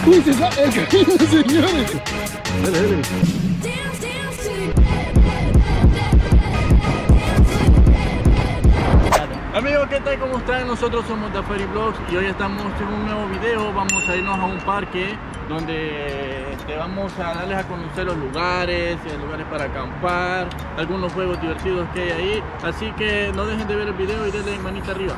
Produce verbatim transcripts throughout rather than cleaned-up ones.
Uy, se está el camino, señores. Dale, dale. Amigos, ¿qué tal? ¿Cómo están? Nosotros somos Dafari Vlogs y hoy estamos en un nuevo video. Vamos a irnos a un parque donde te vamos a darles a conocer los lugares, lugares para acampar, algunos juegos divertidos que hay ahí. Así que no dejen de ver el video y denle manita arriba.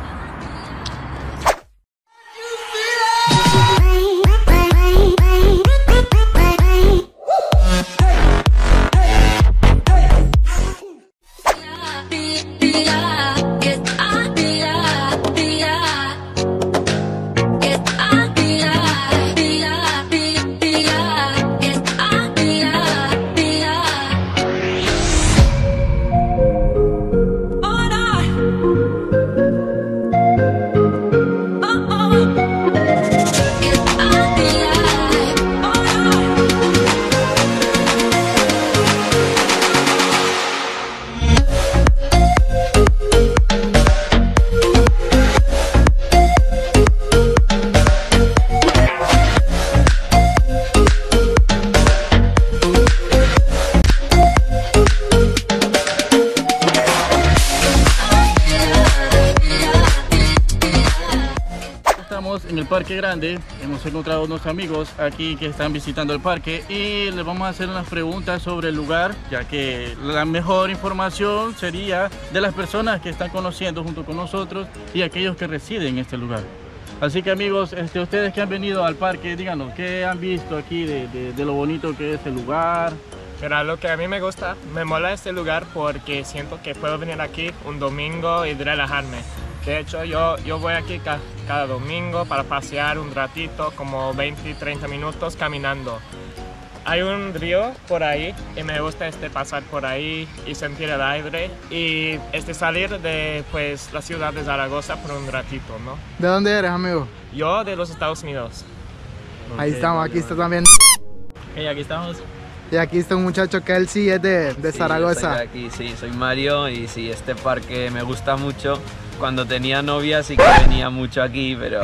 En el parque grande hemos encontrado unos amigos aquí que están visitando el parque y les vamos a hacer unas preguntas sobre el lugar, ya que la mejor información sería de las personas que están conociendo junto con nosotros y aquellos que residen en este lugar. Así que amigos, este, ustedes que han venido al parque, díganos, ¿qué han visto aquí de, de, de lo bonito que es el lugar? Mira, lo que a mí me gusta, me mola este lugar porque siento que puedo venir aquí un domingo y relajarme. De hecho, yo, yo voy aquí ca cada domingo para pasear un ratito, como veinte a treinta minutos caminando. Hay un río por ahí y me gusta este pasar por ahí y sentir el aire y este salir de pues, la ciudad de Zaragoza por un ratito, ¿no? ¿De dónde eres, amigo? Yo de los Estados Unidos. Ahí Okay, estamos, vale, aquí vale. está también. Hey, aquí estamos. Y aquí está un muchacho que él sí es de, de Sí, Zaragoza. Soy de aquí, sí, soy Mario y sí, este parque me gusta mucho. Cuando tenía novia sí que venía mucho aquí, pero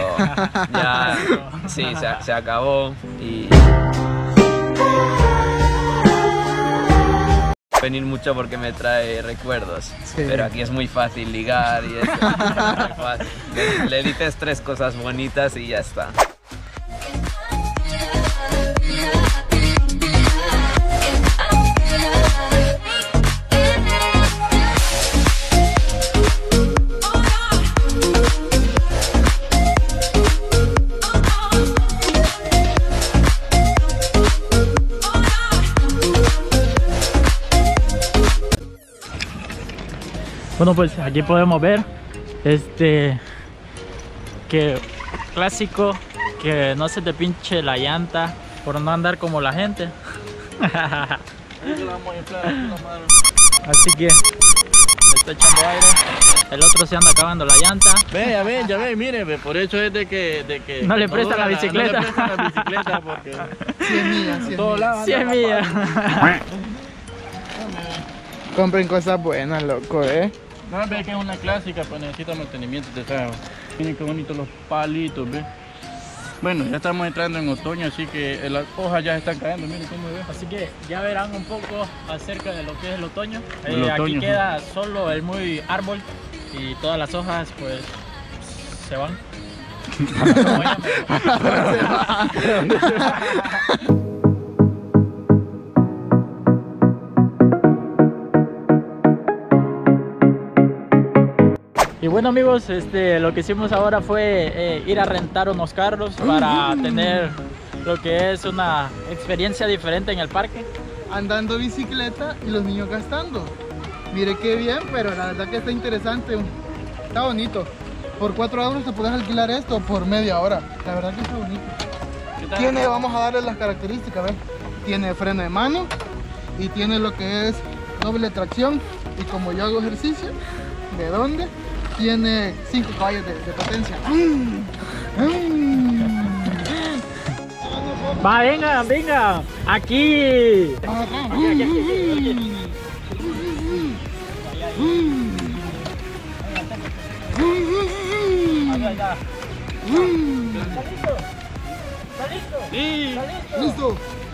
ya sí, se, se acabó y... Venir mucho porque me trae recuerdos, Sí. pero aquí es muy fácil ligar y eso, es muy fácil. Le, le dices tres cosas bonitas y ya está. Bueno, pues aquí podemos ver este que clásico, que no se te pinche la llanta por no andar como la gente. Así que le está echando aire. El otro se anda acabando la llanta. Ve, ya ven, ya ven, miren, ve, por eso es de que, de que No le prestan la bicicleta. No le prestan la bicicleta porque Sí es mía, sí es todos mía. lados Sí, es anda mía. papá. Compren cosas buenas, loco, ¿eh? No, ve que es una clásica, pues necesita mantenimiento, te sabes. Miren qué bonitos los palitos, ve. Bueno, ya estamos entrando en otoño, así que las hojas ya están cayendo, miren cómo ve. Así que ya verán un poco acerca de lo que es el otoño. El Eh, otoño, aquí queda solo el muy árbol y todas las hojas pues se van. Y bueno amigos, este, lo que hicimos ahora fue eh, ir a rentar unos carros para tener lo que es una experiencia diferente en el parque. Andando bicicleta y los niños gastando. Mire qué bien, pero la verdad que está interesante. Está bonito. Por cuatro euros te puedes alquilar esto por media hora. La verdad que está bonito. Tiene, vamos a darle las características, ¿ves? Tiene freno de mano y tiene lo que es doble tracción. Y como yo hago ejercicio, ¿de dónde? Tiene cinco caballos de, de potencia. Mm. Mm. Va, venga, venga, aquí. Aquí, aquí, aquí. Sí. ¡Listo!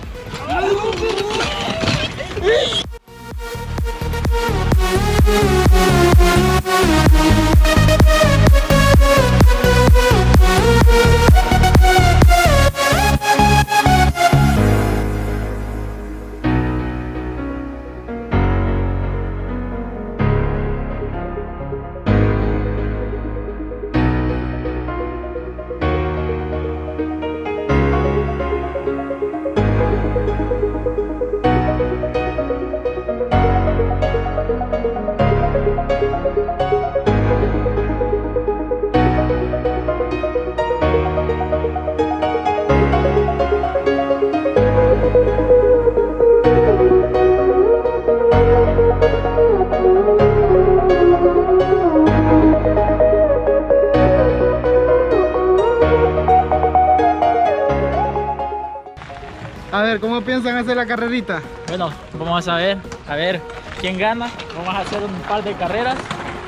A ver, ¿cómo piensan hacer la carrerita? Bueno, vamos a ver, a ver quién gana. Vamos a hacer un par de carreras.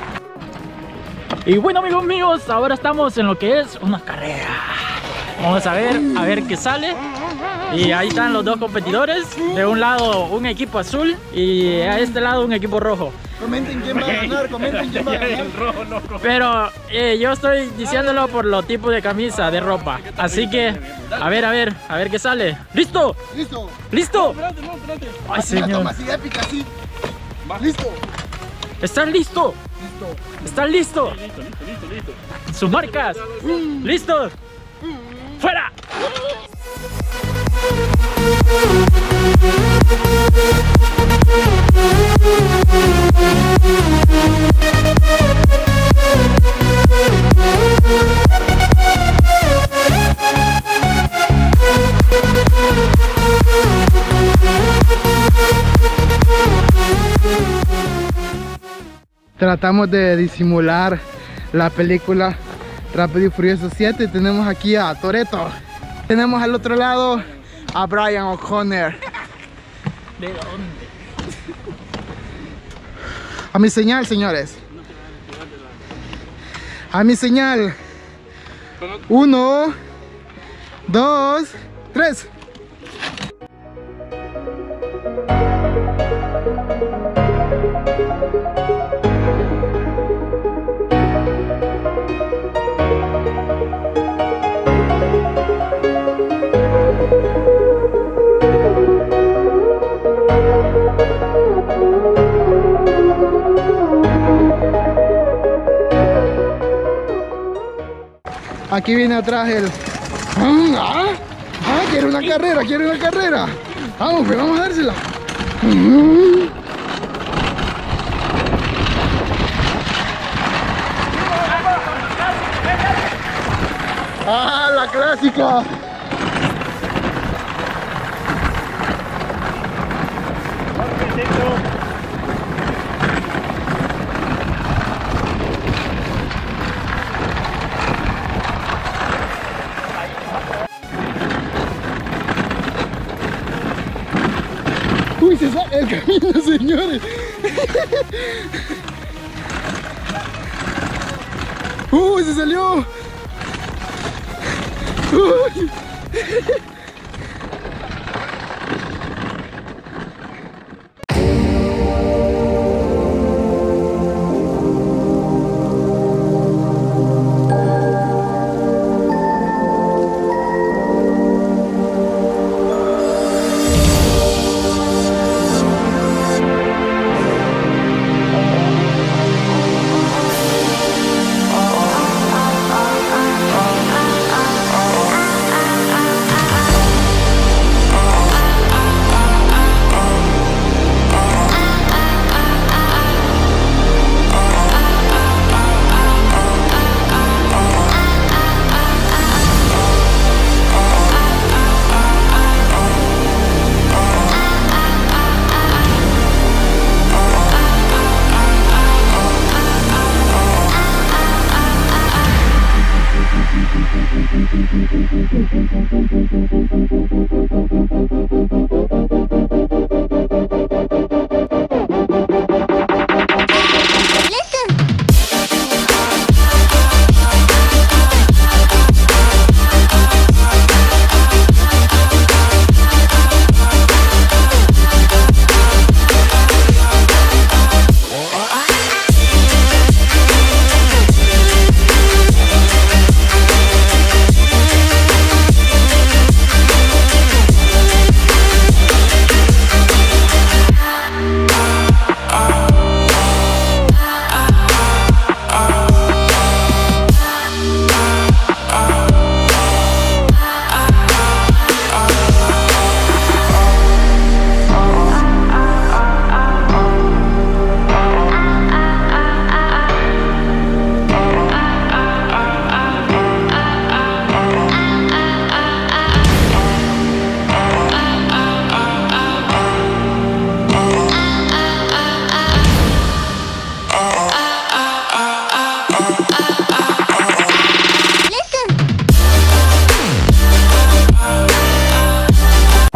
Y bueno, amigos míos, ahora estamos en lo que es una carrera. Vamos a ver, a ver qué sale. Y ahí están los dos competidores. De un lado un equipo azul y a este lado un equipo rojo. Comenten quién va a ganar, comenten quién va a ganar. Pero eh, yo estoy diciéndolo por los tipos de camisa, de ropa. Así que, a ver, a ver, a ver qué sale. ¿Listo? Listo. ¿Listo? Espérate, no, espérate. Ay, Una señor. toma así épica, así. Listo. ¿Están listos? Listo. ¿Están listos? Listo, listo, listo, listo. ¿Sus marcas? ¿Listos? ¡Fuera! Tratamos de disimular la película Rápido y Furioso siete. Tenemos aquí a Toretto. Tenemos al otro lado a Brian O'Connor. ¿De dónde? A mi señal, señores. A mi señal. Uno, dos, tres. Aquí viene atrás el... ¡Ah! ¡Ah! ¡Quiere una carrera! ¡Quiere una carrera! ¡Vamos, pues vamos a dársela! ¡Ah, la clásica! Uy, se sale el camino, señores. Uy, se salió. Uy.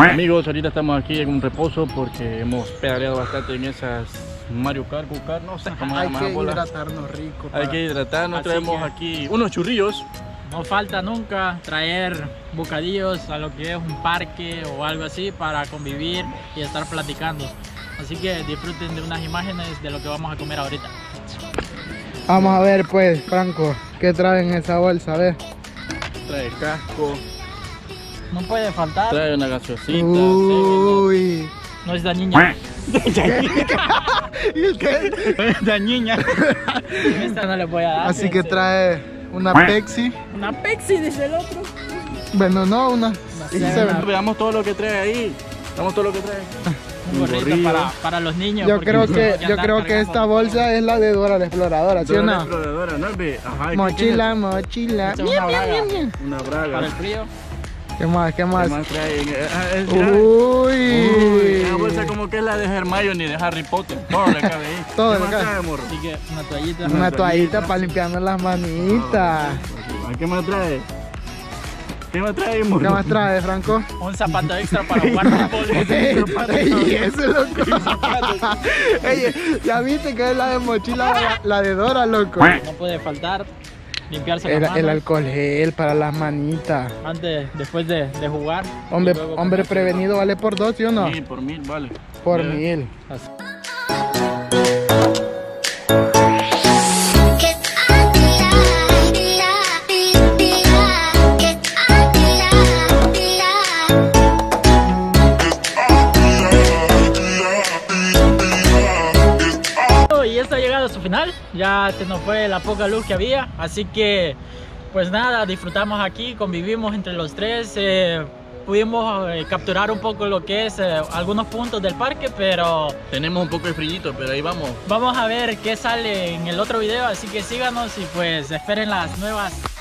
Amigos, ahorita estamos aquí en un reposo porque hemos pedaleado bastante en esas Mario Kart, Go Kart, no sé cómo se Hay llama que la bola. hidratarnos rico. Hay para- que hidratarnos, Así traemos que- aquí unos churrillos. No falta nunca traer bocadillos a lo que es un parque o algo así para convivir y estar platicando. Así que disfruten de unas imágenes de lo que vamos a comer ahorita. Vamos a ver pues, Franco, ¿qué traen en esa bolsa? A ver. Trae casco, No puede faltar. trae una gaseosita. Uy. No es dañina. ¿Y qué? La niña. Esta no le voy a dar. Así que fíjense. trae una Pepsi. Una Pepsi, dice el otro. Bueno, no, una. Y sé, se una- ven. Veamos todo lo que trae ahí. Veamos todo lo que trae. Un gorrito gorrillo. para, para los niños. Yo porque creo no que, hay yo andar creo que cargando. esta bolsa es la de Dora la Exploradora, ¿sí o Dora la no? exploradora, ¿no? Ve, ajá, ¿qué- Mochila, mochila. Esta es una braga qué es? Una braga. para el frío. ¿Qué más? ¿Qué ¿Qué más? más trae? Ah, es- mira. Uy. Uy, una bolsa como que es la de Hermione de Harry Potter. Todo le cabe ahí. Todo ¿Qué le más cabe. trae, morro? Así que una toallita. Una toallita. toallita para limpiarnos las manitas. Ah, ¿Qué más trae? ¿Qué más trae, morro? ¿Qué más trae, Franco? Un zapato extra para jugar fútbol. Ey, ese loco. Ey, ya viste que es la de mochila, la, la de Dora, loco. No puede faltar limpiarse El, las manos el alcohol gel para las manitas. antes, después de, de jugar. Hombre, Y luego hombre ponerse- prevenido vale por dos, ¿sí o no? Sí, por mil, vale. Por Eh, mil. Así. Y esto ha llegado a su final, ya se nos fue la poca luz que había, así que pues nada, disfrutamos aquí, convivimos entre los tres, eh, pudimos eh, capturar un poco lo que es eh, algunos puntos del parque, pero Tenemos un poco de frillito, pero ahí vamos. vamos a ver qué sale en el otro video, así que síganos y pues esperen las nuevas